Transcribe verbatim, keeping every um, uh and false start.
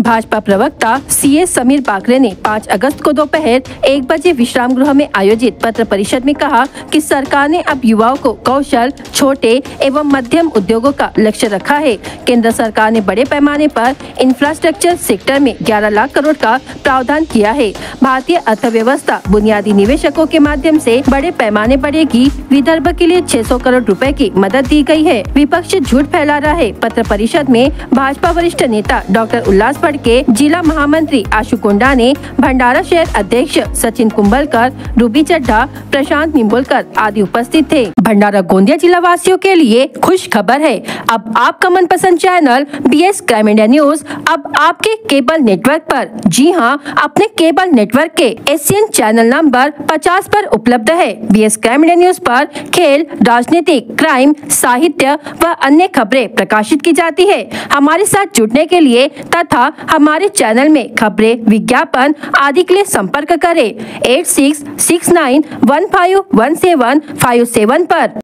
भाजपा प्रवक्ता C S Sameer Bakre ने पाँच अगस्त को दोपहर एक बजे विश्राम गृह में आयोजित पत्र परिषद में कहा कि सरकार ने अब युवाओं को कौशल, छोटे एवं मध्यम उद्योगों का लक्ष्य रखा है। केंद्र सरकार ने बड़े पैमाने पर इंफ्रास्ट्रक्चर सेक्टर में ग्यारह लाख करोड़ का प्रावधान किया है। भारतीय अर्थव्यवस्था बुनियादी निवेशकों के माध्यम से बड़े पैमाने बढ़ेगी। विदर्भ के लिए छह सौ करोड़ रुपए की मदद दी गई है। विपक्ष झूठ फैला रहा है। पत्र परिषद में भाजपा वरिष्ठ नेता डॉक्टर उल्लास फड़के, जिला महामंत्री आशु कोंडा ने, भंडारा शहर अध्यक्ष सचिन कुंभलकर, रूबी चड्ढा, प्रशांत निम्बोलकर आदि उपस्थित थे। भंडारा गोंदिया जिला वासियों के लिए खुश खबर है। अब आपका मनपसंद channel B S crime India news अब आपके केबल नेटवर्क पर, जी हां, अपने केबल नेटवर्क के एशियन चैनल नंबर पचास पर उपलब्ध है। B S crime India news पर खेल, राजनीतिक, क्राइम, साहित्य व अन्य खबरें प्रकाशित की जाती है। हमारे साथ जुड़ने के लिए तथा हमारे चैनल में खबरें, विज्ञापन आदि के लिए संपर्क करें eight six six nine one five one seven five seven पर।